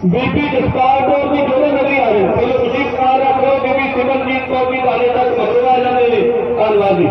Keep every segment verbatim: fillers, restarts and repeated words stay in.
बीबी जसपाल कौर की जोड़ा नगरी आ रही पहले खुशी कार रखो बीबी सिमरनजीत कौर की थाने तक मसले आ जाते धन्यवाद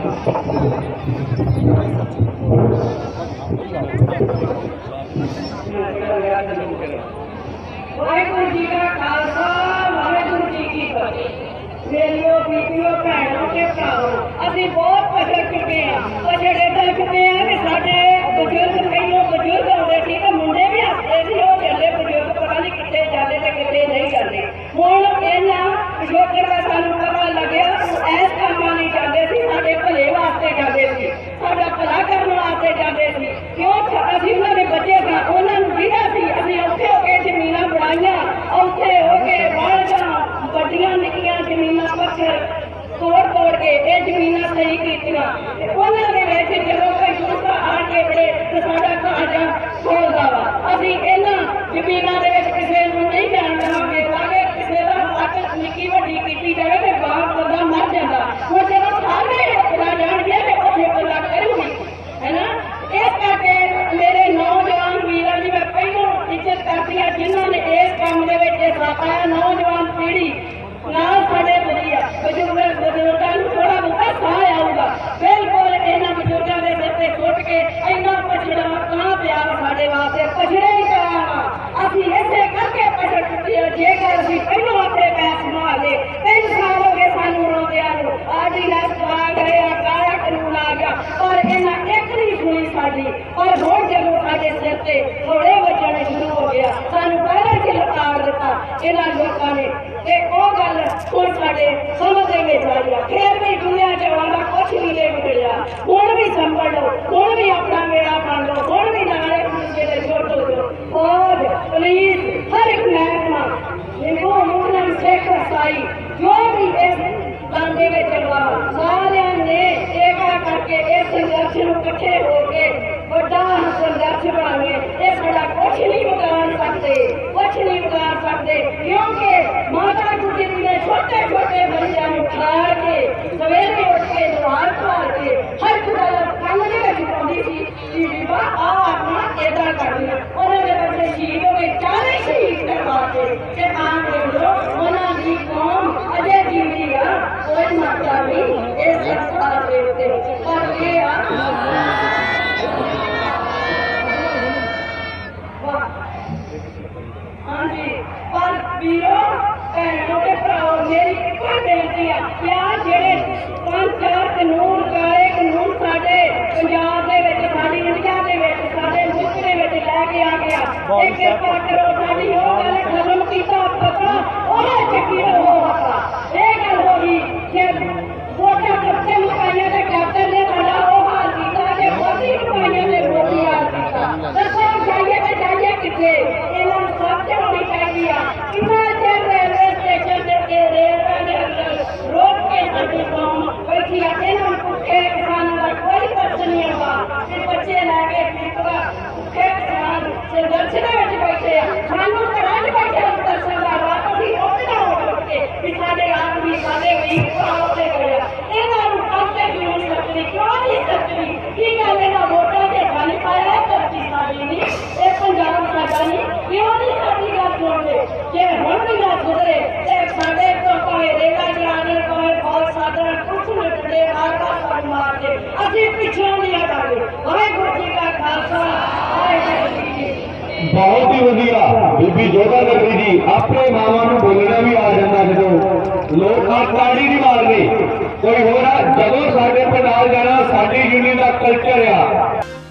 वाहिगुरू जी का खालसा वाहिगुरू जी की फतेह। मेरियो बीबियों भैनों के भराओ अभी बहुत पछड़ चुके हैं पछड़े चल चुके हैं कि साडे बजुर्ग कई बजुर्ग आते थे तो मुंडे भी हसते थे वो चले बुजुर्ग पता नहीं कितने जाते थे कितने नहीं जाते हुण इन्हां पिछोकड़ का सानू पता लग्या ऐस कामां नहीं जाते थे साडे भले वास्ते जाते थे साडा भला करन वास्ते जाते थे क्यों असीं उन्हां दे बच्चे सां उन्हां नूं दिया सी असीं औखे हो के जमीनां बनाईआं औखे हो के बालगां ਵੱਡੀਆਂ ਨਿੱਕੀਆਂ ਜ਼ਮੀਨਾਂ ਪੱਥਰ ਤੋੜ ਤੋੜ ਕੇ ਇਹ ਜ਼ਮੀਨਾਂ ਸਹੀ ਕੀਤੀਆਂ ਉਹਨਾਂ ਦੇ ਵਿੱਚ ਜਦੋਂ ਕੋਈ ਦੂਸਰਾ ਆ ਕੇ ਬੜੇ ਤੇ ਸਾਡਾ ਘਾਟਾ ਖੋਲਦਾ ਵਾ ਅਸੀਂ ਇਹਨਾਂ ਜ਼ਮੀਨਾਂ ਦੇ ਵਿੱਚ ਕਿਸੇ ਨੂੰ ਨਹੀਂ ਜਾਣ ਦੇਵਾਂਗੇ ਤਾਂ ਕਿ ਕਿਸੇ ਦਾ ਹੱਕ ਨਿੱਕੀ ਵੱਡੀ ਕੀਤੀ ਜਾਵੇ ਤੇ ਬਾਪ ਬੰਦਾ ਮਰ ਜਾਂਦਾ ਹੁਣ ਜਦੋਂ ਸਾਰੇ ਹੱਕਦਾ ਜਾਣਗੇ ਤੇ ਉਹ ਗੱਲਾਂ ਕਰੂਗੀ ਹੈ ਨਾ ਇਸ ਕਰਕੇ ਮੇਰੇ ਨੌਜਵਾਨ ਵੀਰਾਂ ਦੀ ਮੈਂ ਪਹਿਲੋਂ ਇੱਜ਼ਤ ਕਰਦੀ ਹਾਂ ਜਿਨ੍ਹਾਂ ਨੇ ਇਸ ਕੰਮ ਦੇ ਵਿੱਚ ਹਿੱਸਾ ਪਾਇਆ ਨੌਜਵਾਨ ਪੀੜ੍ਹੀ ਨਾਲ ਸਾਡੇ ਵਧੀਆ ਬਜ਼ੁਰਗ ਬਜ਼ੁਰਗਾਂ ਨੂੰ ਥੋੜਾ ਬਹੁਤਾ ਸਾਹ ਆਊਗਾ ਬਿਲਕੁਲ ਇਹਨਾਂ ਬਜ਼ੁਰਗਾਂ ਦੇ ਸਿਰ ਤੇ ਸੁੱਟ ਕੇ ਇੰਨਾ ਪਛੜਾ ਕਾਂ ਪਿਆ ਸਾਡੇ ਵਾਸਤੇ ਪਛੜੇ ਹੀ ਕਰਾਂਗਾ ਅਸੀਂ ਇਸੇ ਕਰਕੇ ਪਛੜ ਚੁੱਕੇ ਹਾਂ ਜੇਕਰ ਅਸੀਂ ਪਹਿਲੋਂ ਆਪਣੇ ਪੈਰ ਸੰਭਾਲ ਲਏ ਤਿੰਨ ਸਾਲ ਹੋ ਗਏ ਸਾਨੂੰ ਰੋਂਦਿਆਂ ਨੂੰ ਆਡੀ ਨਸ ਆ ਗਏ ਆ ਕਾਲਾ ਕਾਨੂੰਨ ਆ ਗਿਆ ਪਰ ਇਹਨਾਂ ਇੱਕ ਨਹੀਂ ਸੁਣੀ ਸਾਡੀ ਪਰ ਹੁਣ ਜਦੋਂ ਸਾਡੇ ਸਿਰ ਤੇ ਥੋੜੇ ਵੱਜਣੇ ਸ਼ੁਰੂ ਹੋ ਗਿਆ ਸਾਨੂੰ ਪਹਿਲਾਂ ਕਿ ਲਤਾੜ ਦਿੱਤਾ ਇਹਨਾਂ ਲੋਕਾਂ ਨੇ ਤੇ ਉਹ ਗੱਲ ਹੁਣ ਸਾਡੇ ਸਮਝ ਦੇ ਵਿੱਚ ਆਈ ਆ ਫੇਰ ਵੀ ਦੁਨੀਆ ਚ ਵਾਲਾ ਕੁਛ ਨਹੀਂ ਲੈ ਮਿਲਿਆ ਹੁਣ ਵੀ ਸੰਭਲ ਲਓ ਹੁਣ ਵੀ ਆਪਣਾ ਮੇਰਾ ਬਣ ਲਓ ਹੁਣ ਵੀ ਨਾਲੇ ਦੂਜੇ ਦੇ ਛੋਟੋ ਦਿਓ ਫੌਜ ਪੁਲਿਸ ਹਰ ਇੱਕ ਮਹਿਕਮਾ ਹਿੰਦੂ ਮੁਸਲਿਮ ਸਿੱਖ ਈਸਾਈ ਜੋ ਵੀ ਇਸ ਬੰਦੇ ਵਿੱਚ ਚਲਵਾ ਸਾਰਿਆਂ ਨੇ ਏਕਾ ਕਰਕੇ ਇਸ ਸੰਘਰਸ਼ ਨੂੰ ਇਕੱਠੇ ਹੋ ਕੇ ਵੱਡਾ ਸੰਘਰਸ਼ ਬਣਾਵੇ ਇਹ ਸਾਡਾ ਕੁਛ ਨਹੀਂ ਵਿਗਾੜ ਸਕਦੇ ਕੁਛ ਨਹੀਂ ਵਿਗਾੜ ਸਕਦੇ ਕਿਉਂਕਿ ਮਾਤਾ ਗੁਜਰੀ ਨੇ ਛੋਟੇ ਛੋਟੇ ਬੱਚਿਆਂ ਨੂੰ ਖਾੜ ਕੇ ਸਵੇਰੇ ਉੱਠ ਕੇ ਨਵਾਜ਼ ਪਾ ਕੇ ਹਰ ਗੱਲ ਕੰਨ ਦੇ ਵਿੱਚ ਪਾਉਂਦੀ ਸੀ ਕਿ ਬੀਬਾ ਆ ਆਪਣਾ ਏਦਾਂ ਕਰਨੀ ਉਹਨਾਂ ਦੇ ਬੱਚੇ ਸ਼ਹੀਦ ਹੋ ਗਏ ਚਾਰੇ ਸ਼ਹੀਦ ਕਰਵਾ ਕੇ ਤੇ ਆਮ ਦੇਖ ਲਓ ਉਹਨਾਂ ਦੀ ਕੌਮ ਅਜੇ ਜੀਵੀ ਆ ਕੋਈ ਮਾਤਾ ਨਹੀਂ ਇਸ ਸੰਸਾਰ ਦੇ ਉੱਤੇ ਪਰ ਇਹ ਆ हाँ जी पर वीरों भैनों के भराओ मेरी इको बेनती है क्या जेड़े पांच चार कानून काले कानून साडे पंजाब दे विच साडी इंडिया दे विच साडे मुल्क दे विच लैके आ गया एक कृपा करो साडी ओ गल खत्म कीता पता ओह चक्की हो हका ये गल हो गई कि वोटां कच्चे मुकाइयां ते कैप्टन ने साडा ओ हाल कीता कि मोदी मुकाइयां ते मोदी हाल कीता दसो जाइए ते जाइए किथे इन्हां नूं समझ होनी चाहिदी आ कितना चਿਰ रेलवे स्टेशन के रेलवे के अंदर रोक के साडी कौम बैठी आ इन्हां नूं भुखे किसानां दा कोई तरस नहीं आउंदा कि बच्चे लैके फिरदा भुखे किसान संघर्ष दे विच बैठे आ सानूं घरां च बैठे तरस आउंदा ਅਸੀਂ ਉੱਠਣਾ ਉੱਠ ਕੇ ਵੀ ਸਾਡੇ ਆਦਮੀ ਸਾਡੇ ਵੀਰ ਉੱਥੇ ਗਏ ਆ ਇਹਨਾਂ ਨੂੰ ਕੰਤੇ ਕਿਉਂ ਨਹੀਂ ਰੱਖਣੀ ਕਿਉਂ ਨਹੀਂ ਰੱਖਣੀ ਕੀ ਗੱਲ ਇਹਨਾਂ ਵੋਟਾਂ ਤੇ ਖਾਲੀ ਪਾਇਆ ਧਰਤੀ ਸਾਡੀ ਨਹੀਂ ਇਹ ਪੰਜਾਬ ਸਾਡਾ ਨਹੀਂ ਕਿਉਂ ਨਹੀਂ ਸਾਡੀ ਗੱਲ ਸੁਣਦੇ ਜੇ ਹੁਣ ਵੀ ਨਾ ਸੁਧਰੇ ਤੇ ਸਾਡੇ ਤੋਂ ਭਾਵੇਂ ਰੇਗਾ ਜਲਾਣੇ ਭਾਵੇਂ ਬਹੁਤ ਸਾਧਨ ਕੁਛ ਨਿਕਲੇ ਆਗਾ ਸਭ ਮਾਰ ਕੇ ਅਸੀਂ ਪਿੱਛੋਂ ਨਹੀਂ ਹਟਾਂਗੇ ਵਾਹਿਗੁਰੂ ਜੀ ਕਾ ਖਾਲਸਾ ਵਾਹਿਗੁਰੂ ਜੀ ਕੀ बहुत ही वधिया बीबी जोधा नगरी जी अपने मावां नूं बोलना भी आ जाता जो लोग ताड़ी नहीं मारते कोई हो रहा जदों साडे पे नाल जाना साडी यूनियन का कल्चर आ।